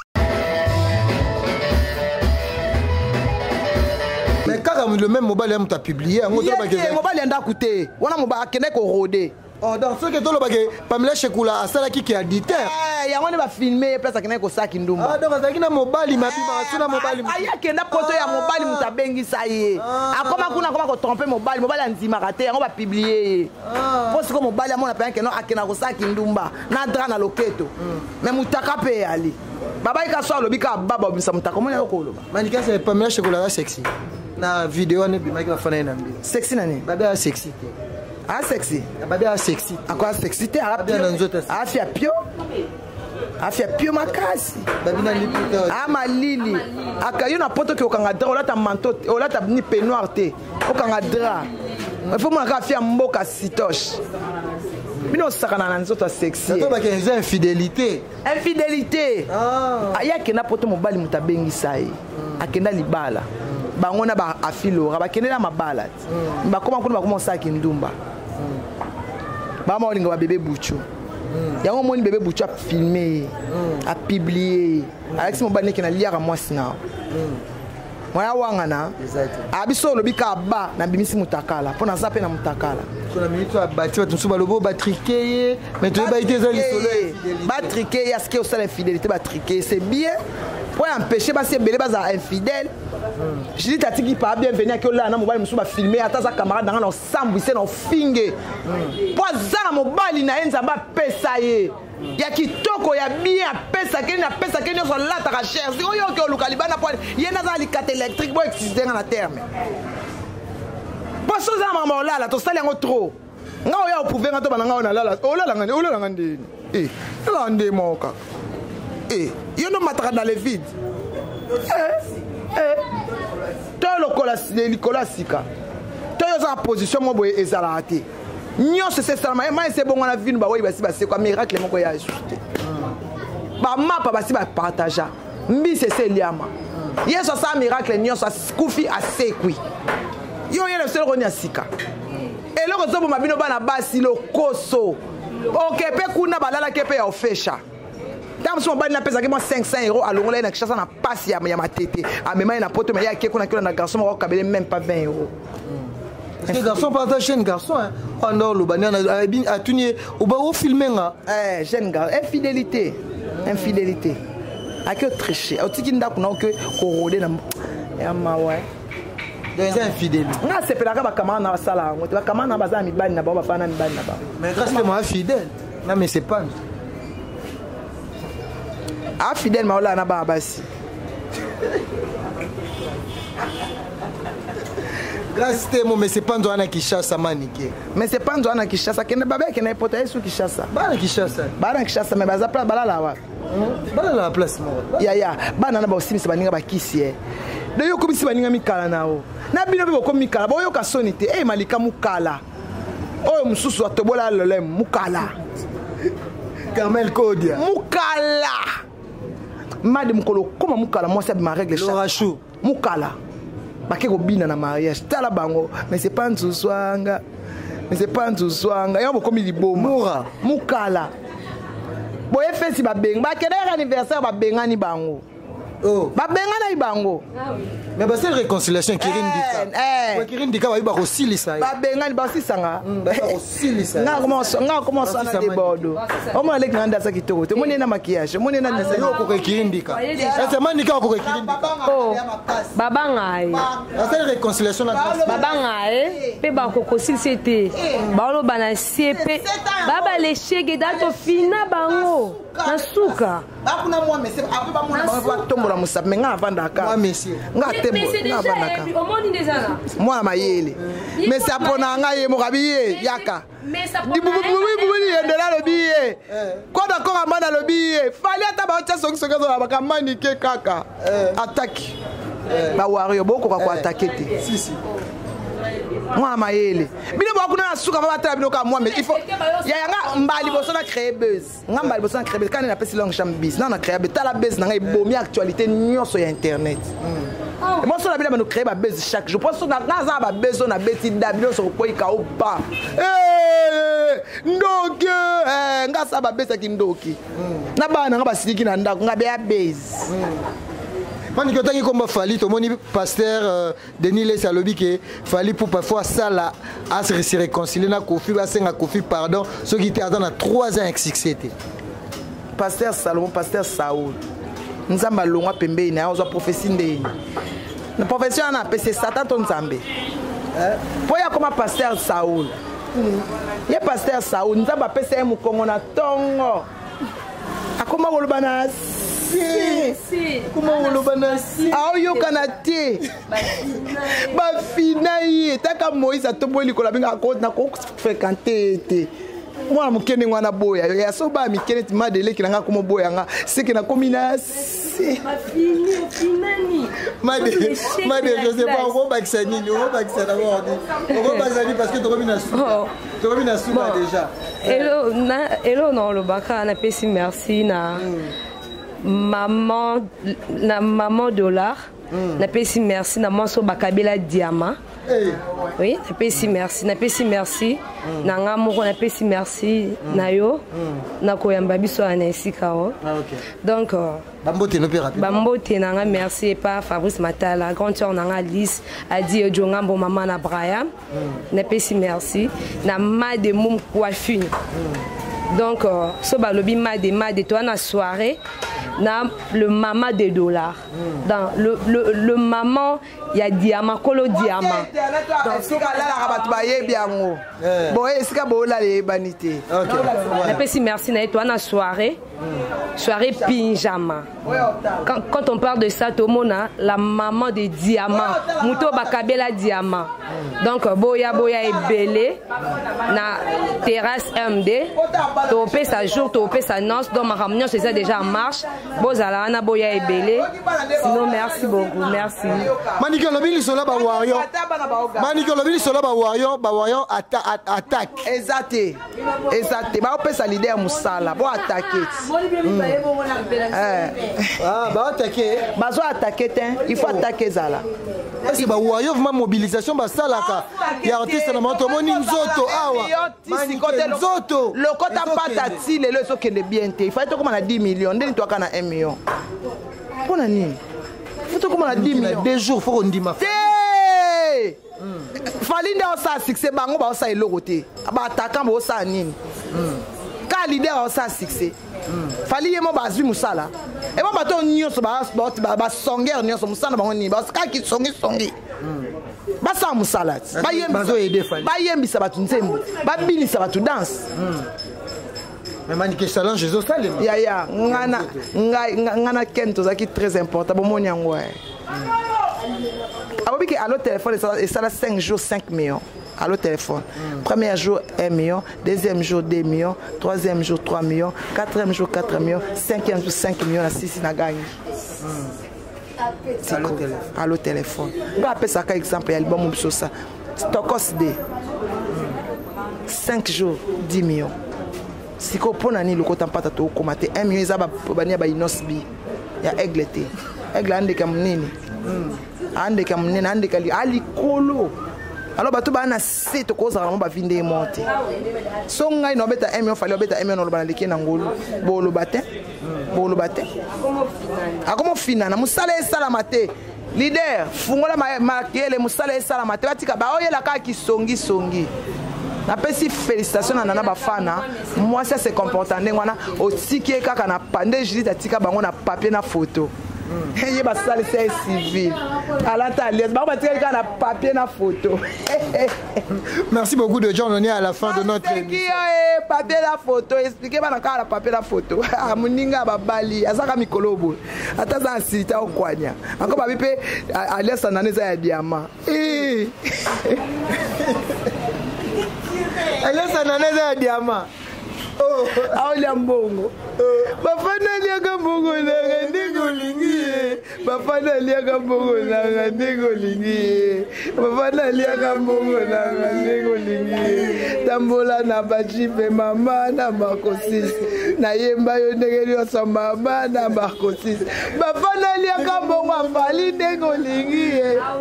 Mais quand le même mobile tu as publié, on a mobile nda coûté. On a mobile kene ko rodé. Oh, dans ce que tu as Pamela Shekula, à celle qui est éditeur. Eh, il y a un filmé, place à Keneko Saki Ndumba. Ah, donc, il y a un mobile, il m'a dit, il mobile. Ah, il y a un poto, il y a un mobile, il y a un bengi, ça y est. Ah, comment on a trompé mobile, mobile, il y a un raté, on va publier. Parce que mobile, on a pas un kenon à Kenako Saki Ndumba. Nadra na loketo. Mais Moutaka peut aller. Baba, il y a un lobby, Baba, il y a un comment il y a un colo. Manika, c'est Pamela Shekula, sexy. Na vidéo, on est bien, il y a un sexy, nani? Baba, sexy. Ah, sexy. Baba sexy. À quoi sexy? T'es à Ah, fia pio. Ah, fia pio makasi. Ah, ma lili. Ah, quand il y a un pote qui est au Canada, on a ta manteau, on a ta ni peignoir té. Au Canada. Il faut que je fasse un mboka sitoche. Mais non, ça n'a sexy. C'est une infidélité. Infidélité. Ah, il y a un pote mobile qui est bengi saï. Ah, qui est libala. Bangona ba afilo ba kenela mabala ba koma kuna ba koma saki ndumba ba ma olinga ba bébé buchu yango moni bébé buchu a filmé a publié Alex mobali kena liaka mwasi na mwana wanga na abiso lobika ba na bimisi mutakala pona zape na mutakala kuna minito abati ba tunsu ba lobo ba triquer mais tu ba ite za lisolo ba triquer ya ce que ça l'infidélité ba triquer c'est bien pour empêcher ba se belé ba za infidèle. Je dis tati qui pas bien venir que là na mobile musu ba filmer ata za camarade dans na sambwise na finge pour za na mobile na enza ba pesa ye ya kitoko ya bien pesa ke na pesa ke nyoso la ta cher si oyo ke luka libana pour ye na za likate électrique bo exister na terme poso za mama la la to sali ngo trop nga oya opouver ngato bana nga ona la la o la la ngani o la la ngani eh la ndé moka eh yo no mataka dans le vide eh eh to lokola likola sika to yo za position mo boye ezala ate nyonso c'est ça mais c'est bon on a vu ba oui basi basi quoi miracle moko ya ajouté ba mapa basi ba partager mbi c'est c'est liama yeso ça miracle nyonso skufi asekwi yo yele selo ko nya sika eloko zobo mabino bana basi lokoso okepe kuna balala kepe ya ofesha. Dans son bal na pesa ke moi cinq cents euros à l'ongole na kishasa na passe ya ya matete a même na poto mais ya ke kuna na garçon mo kabele même pas vingt euros. Parce que garçon partage jeune garçon hein. Oh non le banana a tuni au ba au filmer nga. Eh jeune garçon infidélité infidélité. A que tricher. O tiki ndako na que korode na ya mawa. Des infidèles. Nga c'est pelaka ba kamana na sala ngo ba kamana ba za mi bali na ba ba fana mi bali na ba. Mais grâce à moi fidèle. Non mais c'est pas ah fidèle maola na ba basi grâce à moi mais c'est pas ndwana Kishasa manike mais c'est pas ndwana Kishasa kene baba kene pota yesu Kishasa bana Kishasa bana Kishasa mais baza pla balala wa bana la place mo ya ya bana na ba osimisa baninga bakisi de yo komisi baninga mikala nao na bino be ko mikala bo yo ka sonite eh malika mukala oyo mususu atobola lole mukala Carmel Kodia mukala Madame Mukolo, comment Mukala, moi c'est ma règle. Laura Chou. Mukala. Bake ko bina na mariage. Tala bango, mais c'est pas nzu swanga. Mais c'est pas nzu swanga. Y'a beaucoup de libo. Moura. Mukala. boye fesi babenga bakendaka anniversaire babengani bango oh babengana ibango mais bah c'est la réconciliation Kirin Dika eh Kirin Dika va ba kosilisa babengani basisanga ba kosilisa nga commence nga commence na débordo o mo lek nganda sa kitoko te moni na maquillage moni na nesa yo ko Kirin Dika c'est manika ko Kirin Dika oh baba ngai c'est la réconciliation na baba ngai pe ba ko kosilisa te ba lo bana sepe baba le chege dato fina bango na suka bakuna moi monsieur après ba mona ba tombola musape mais nga avandaka moi monsieur nga tembo nga avandaka moi mayele mais ça pona nga ye mo kabiye yaka dibububububu yendela lo biye ko d'accord amana lo biye fali ata ba tsa songi songi ba kamani ke kaka attaque ba wario boko kwa kwa attaquer te si si moi mayele bino bakuna na suka ba batala bino ka moi mais il faut ya yanga mbali boso na créer buzz nga mbali boso na créer buzz quand na pesi long champ biz na na créer buzz tala buzz na ngai bomi actualité nyonso ya internet et moi so na bino ba créer ba buzz chaque jour pense na ngaza ba buzz na beti dabino so ko ika o pa eh ndoki eh nga sa ba buzz ki ndoki na bana nga ba siliki na ndako nga be ya buzz Mani que tangi comme Fali, tout le monde pasteur euh, Denis Les Salobi qui Fali pour parfois ça là à se réconcilier na Kofi, à se Kofi pardon, ceux qui étaient dans trois ans exécutés. Pasteur Salomon, pasteur Saoul, nous avons longa pembe na ozo prophétie ndeni. Na prophétie na pese Satan ton Nzambe. Pour ya comme pasteur Saoul. Ya pasteur Saoul, nous avons pese mu Kongo na tongo. Akoma wolobana si si comment on le banasi ah yo kanate ba finai taka Moïse atoboli ko la binga ko na ko fréquenter te moi mukene ngwana boya ya so ba mikene ti madele ki nga ko boya nga siki na komina si ba fini finani madele madele je sais pas on va baxer ni on va baxer d'abord on va baxer parce que tu komina sou tu komina sou déjà hello na hello non le baka na pesi merci na maman na maman dollar mm. na pesi merci na monso bakabela diamant hey. Oui na pesi merci na pesi merci mm. na ngamoko na pesi merci mm. na yo mm. na koyamba biso na esika o ah, okay. Donc uh, bambote no pera bambote na nga merci pas Fabrice Matala grand sœur na nga Alice a dit jongambo maman na Brian mm. na pesi merci na ma de mum coiffure mm. Donc uh, so balobi ma de ma de toi na soirée na le maman des dollars mm. Dans le le le maman il y a diamant colo diamant donc ce cas là rabat baye bien ngo bon est-ce que bo la les banité OK na pesi merci na toi na soirée mm. Soirée pyjama quand, quand on parle de ça tout le monde la maman des diamants muto bakabela diamant mm. Donc boya boya est belé na terrasse M D to pe sa jour to pe sa noce donc ma réunion c'est ça déjà en marche bozala na boya est belé sinon merci beaucoup merci Maniko lobili sola ba wario Maniko lobili sola ba wario ba wario attaque exacté exacté ba pe sa leader musala bo attaquer ah ba attaquer ba zo attaquer il faut attaquer zala parce que ba wario vraiment mobilisation ba salaka ya artiste na moto moni nzoto awa mani côté nzoto le kota patati le le so kende bien te il faut to comme na dix millions ndeni to kana un million pona nini faut comme na dix millions deux jours faut on dit ma fali nda osa succès bango ba osa eloko te ba attaquant ba osa nini ka leader osa succès fali yemo ba zwi musala e ba bato nyonso ba ba songer nyonso musala bango ni ba ka ki songi songi ba sa musala ba yembi ba yembi sa batu nzembo ba bini sa batu danse mais manike challenge je sale ya ya ngana ngana kento zaki très important bo moni yango abobi ke allo téléphone et ça la cinq jours cinq millions allo téléphone mm. Premier jour un million, deuxième jour deux millions, troisième jour trois millions, quatrième jour quatre millions, cinquième jour cinq millions, six na gagne mm. Allo téléphone allo téléphone on appelle ça par exemple album sur ça Stokos D cinq jours dix millions. Si ko pona ni loko tampata to komate un million za ba bania ba inosbi ya aiglete aigle ande kam nini ande kam nini ande kali ali kolo alors bato ba na se to kozala mo ba vinde monte so ngai no beta emi on fallait beta emi on lobana leki na ngolu bo lobate bo lobate akomo fina na musala esala mate leader fungola makiele musala esala mate batika ba oyela ka kisongi songi na pesi félicitations na nana bafana moi ça se comporte ndenge wana otiki kaka na pande Judith atika bango na papier na photo ye ba sale c'est civil alata alias ba batika na papier na photo. Merci beaucoup de John, on est à la fin de notre émission. Papier la photo, expliquez moi dans la papier la photo. Ah muninga babali, azaka mikolobo. Ata za sita okwanya. Encore ba bipe alias naneza ya diamant. Eh. Alias naneza ya diamant. Oh, aolia mbongo. Bafana liaka mbongo na ndingo lingi. Bafana liaka mbongo na ndingo lingi. Bafana liaka mbongo na ndingo lingi. Tambola na bajipe mama na makosis. Na yemba yo ndengeli osa mama na makosis. Bafana liaka mbongo afali ndingo lingi.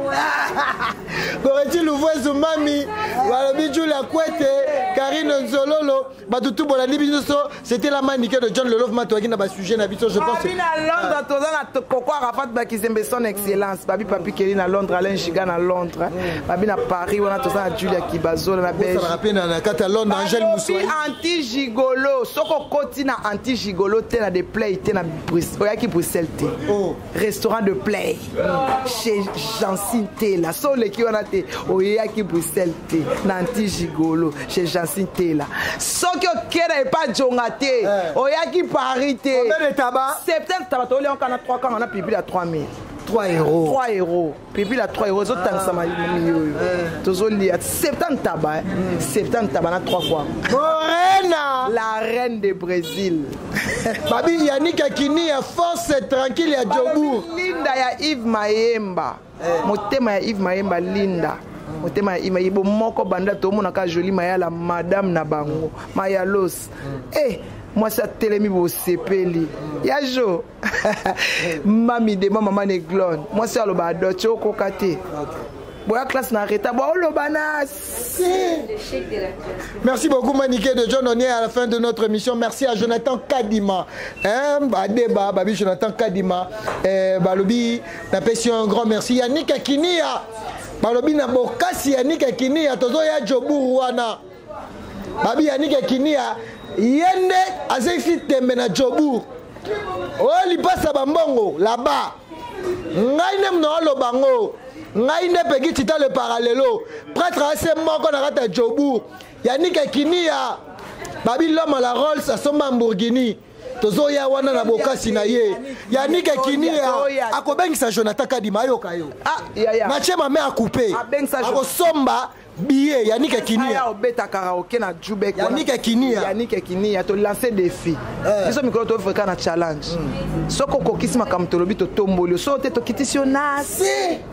Goreti Louvoiso mami, Walobiju la Kwete, Karine Nzololo, Batutu Bolandi Bisoso, c'était la manique de John Lelov Matouagi na ba sujet na biso, je pense. Babi na Londres, toza na Kokwa Rafat Bakizembe son excellence. Babi Papi Kelly na Londres, Alain Giga na Londres. Babi na Paris, wana toza na Julia Kibazo na Belgique. Ça me rappelle na kata Londres, Angèle Moussoui. Anti gigolo, soko koti na anti gigolo te na de play te na Bruxelles, oyaki Bruxelles te. Oh, restaurant de play. Chez Jancine Tela, so le ki wana te, oyaki Bruxelles te na anti gigolo chez Jancine Tela. Soki okera e pas jongate, oyaki Paris te. Combien de tabac? Septembre tabac, to le on kana trois ans, on a publié à trois mille. trois euros. trois euros. Puis la trois euros. Autant que ça m'a dit. Tous les septembre tabac. Septembre tabac, trois fois. Morena. La reine de Brésil. Babi Yannick Akini, force tranquille à Djobour. Linda ya Yves Mayemba. Motema ya Yves Mayemba, Linda. Motema ya Yves Mayemba. Moko banda to mona ka joli maya la madame na bango. Maya los. Eh. Moi ça télémi bo sepeli ya jo mami de maman neglon moi c'est le bado choko kate boya classe na reta bo lo banas. Merci beaucoup Maniké de John, on est à la fin de notre émission. Merci à Jonathan Kadima hein ba débat babi Jonathan Kadima eh balobi na pesi un grand merci Yannick Akinia balobi na bokasi Yannick Akinia tozo ya Djobour wana babi Yannick Akinia yende azeki tembe na Djobour o li pasa bambongo là-bas ngai ne mnolo bango ngai ne pegi tita le parallelo prêtre ase moko na kata Djobour Yannick Akinia babi l'homme à la Rolls à son Lamborghini tozo ya wana na bokasi na ye Yannick Akinia akobengisa Jonathan Kadima yoka yo ah ya ya na chema me a couper akosomba billet Yannick Akinia obeta karaoke na Jubek Yannick Akinia Yannick Akinia to lancer défi biso mikolo to feka na challenge soko kokisi makamtolobi to tomboli so te to kitisionas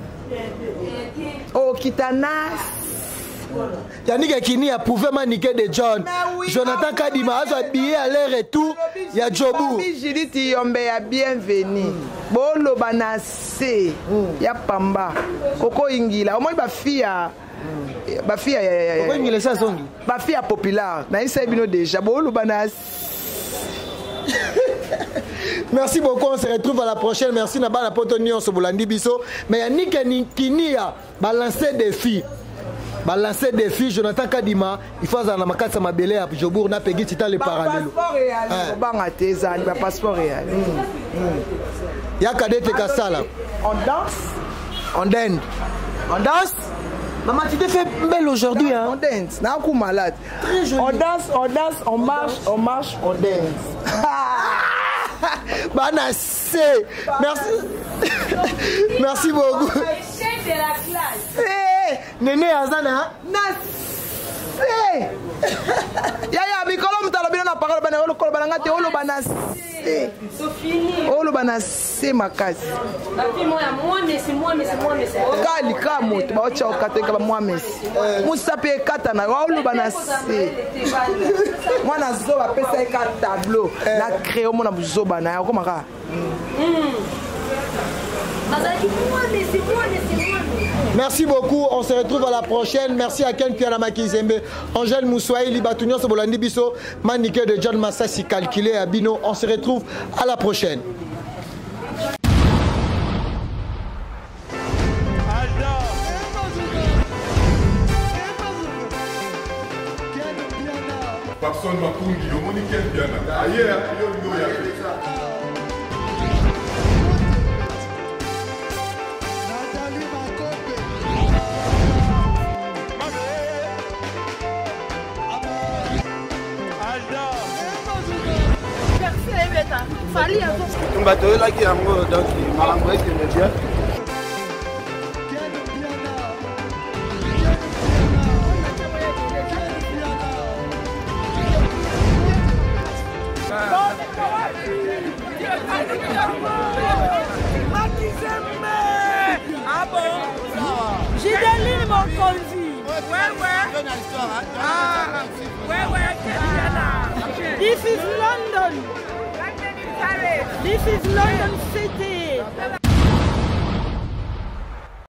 o kitanas Yannick Akinia pouvait maniquer de John Jonathan Kadima a billet aller-retour ya Djobour Judith Yombe ya bienvenue bolo banase ya pamba koko ingila au moins ba fia ba fia koko ingila ça zongi ba fia populaire na isa bino déjà bolo banase. Merci beaucoup, on se retrouve à la prochaine. Merci na bana poto nyonso bolandi biso mais Yannick Akinia balancer défi balancer défi Jonathan Kadima il faut na makasa mabele à Djobour na pegi tita le parallèle passeport réel banga tezani ba passeport réel ya kadete kasala on danse on danse on danse. Maman, tu t'es fait belle aujourd'hui, hein? On danse, n'a pas malade. On danse, on danse, on marche, on marche, on danse. Bana C. Merci. Merci beaucoup. Chef de la classe. Hey, Néné Azana. Hey. Ya ya mikolo mutalo bino na parole bana olo kolo bana ngate olo bana C. So fini. Olo bana C makasi. La fille moi moi mais c'est moi mais c'est moi mais c'est moi. Kali ka moto ba ocha okateka ba moi mais. Musape kata na olo bana C. Moi na zo ba pesa ka tableau na créer mo na buzoba na ya komaka. Merci beaucoup, on se retrouve à la prochaine. Merci à Ken Pianama Kizembe, Angèle Moussouaï, Libatunion Sobolandi Bisso, Maniké de John Massassi calculé à Bino. On se retrouve à la prochaine. Personne m'a conduit, au monde Ken Piana. Ailleurs, il y a Fali avant. On va te là qui a un donc malambo qui me dit. Ah bon? J'ai donné mon conduit. Ouais, ouais. Ah, ouais, ouais. This is London. This is London City.